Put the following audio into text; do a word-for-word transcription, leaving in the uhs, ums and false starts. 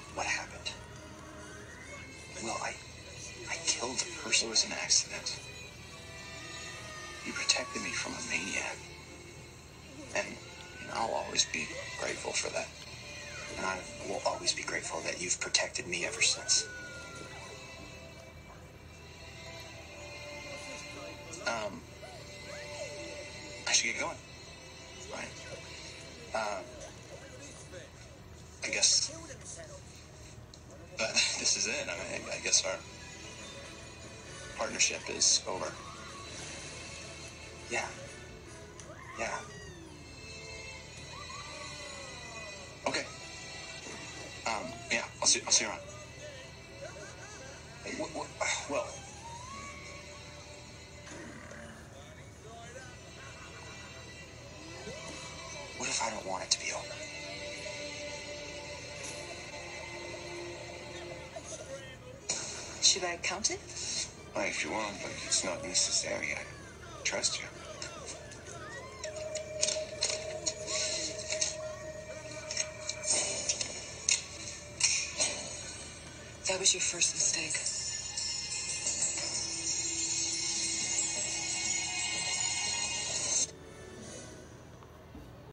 What happened? Well, I... I killed the person. It was an accident. You protected me from a maniac. And you know, I'll always be grateful for that. And I will always be grateful that you've protected me ever since. Um, I should get going. Right. Um, I guess... But this is it. I mean, I guess our partnership is over. Yeah. Yeah. Okay. Um, yeah, I'll see, I'll see you around. Hey, wh- wh- well... What if I don't want it to be over? Should I count it? Well, if you want, but it's not necessary. I trust you. That was your first mistake.